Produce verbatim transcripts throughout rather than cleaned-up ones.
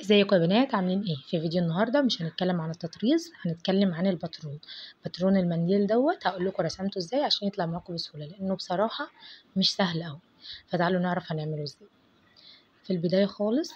ازيكم يا بنات، عاملين ايه؟ في فيديو النهارده مش هنتكلم عن التطريز، هنتكلم عن الباترون. باترون المنديل دوت هقول لكم رسمته ازاي عشان يطلع معاكم بسهوله، لانه بصراحه مش سهل قوي. فتعالوا نعرف هنعمله ازاي. في البدايه خالص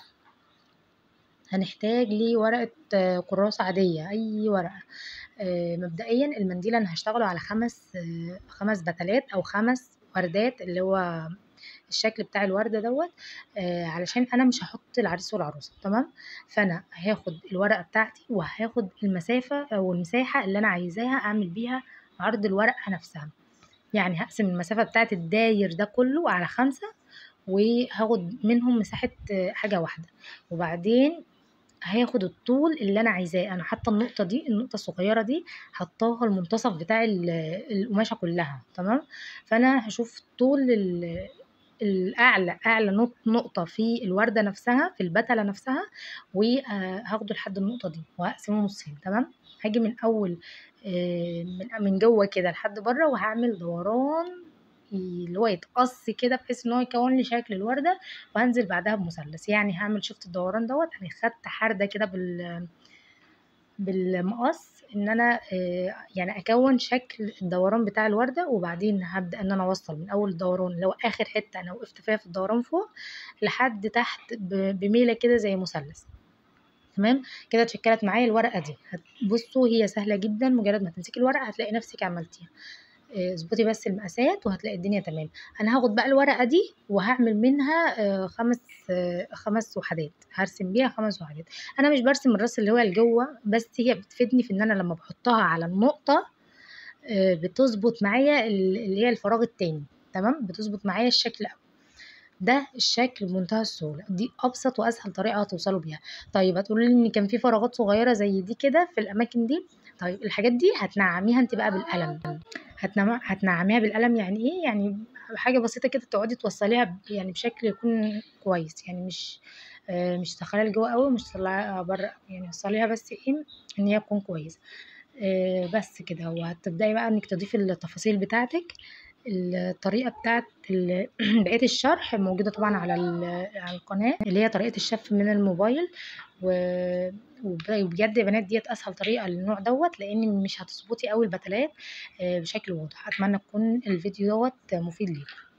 هنحتاج لورقه آه، كراسه عاديه، اي ورقه. آه، مبدئيا المنديل انا هشتغله على خمس آه، خمس بتلات او خمس وردات، اللي هو الشكل بتاع الورده دوت. آه علشان انا مش هحط العريس والعروسه، تمام. فانا هاخد الورقه بتاعتي وهاخد المسافه او المساحه اللي انا عايزاها اعمل بيها عرض الورقه نفسها. يعني هقسم المسافه بتاعت الداير ده كله على خمسة، وهاخد منهم مساحه آه، حاجه واحده. وبعدين هاخد الطول اللي انا عايزاه. انا حاطه النقطه دي، النقطه الصغيره دي حطاها المنتصف بتاع ال- القماشه كلها، تمام. فانا هشوف طول ال- الاعلى اعلى نق- نقطه في الورده نفسها، في البتله نفسها، وهاخده لحد النقطه دي وهقسمه نصين، تمام. هاجي من اول آه، من من جوه كده لحد بره، وهعمل دوران اللي هو يتقص كده بحيث ان هو يكون لي شكل الورده، وهنزل بعدها بمثلث. يعني هعمل شفت الدوران دوت، انا خدت حرده كده بال بالمقص ان انا آه، يعني اكون شكل الدوران بتاع الورده. وبعدين هبدا ان انا اوصل من اول الدوران اللي هو اخر حته انا وقفت فيها في الدوران فوق، لحد تحت ب- بميله كده زي مثلث، تمام. كده اتشكلت معايا الورقه دي. بصوا هي سهله جدا، مجرد ما تمسكي الورقه هتلاقي نفسك عملتيها. آه، اظبطي بس المقاسات وهتلاقي الدنيا تمام. انا هاخد بقى الورقه دي وهعمل منها آه، خمس آه، خمس وحدات، هرسم بيها خمس وحدات. انا مش برسم الراس اللي هو لجوه بس، هي بتفيدني في ان انا لما بحطها على النقطه آه، بتظبط معايا ال- اللي هي الفراغ التاني، تمام. بتظبط معايا الشكل أوي. ده الشكل بمنتهى السهوله، دي ابسط واسهل طريقه هتوصلوا بيها. طيب هتقولوا لي ان كان في فراغات صغيره زي دي كده في الاماكن دي. طيب الحاجات دي هتنعميها انت بقى بالقلم. هتنع- هتنعميها بالقلم يعني ايه؟ يعني حاجه بسيطه كده تقعدي توصليها ب- يعني بشكل يكون كويس، يعني مش آه، مش تدخليها لجوه قوي ومش تطلعيها بره قوي. يعني وصليها بس ايه، ان هي تكون كويسه. آه، بس كده. وهتبداي بقى انك تضيفي التفاصيل بتاعتك. الطريقه بتاعت ال- بقيه الشرح موجوده طبعا على ال- على القناه، اللي هي طريقه الشف من الموبايل. و- وب- وبجد يا بنات ديت اسهل طريقه للنوع دوت، لان مش هتظبطي قوي البتلات آه، بشكل واضح. اتمنى تكون الفيديو دوت مفيد ليكم.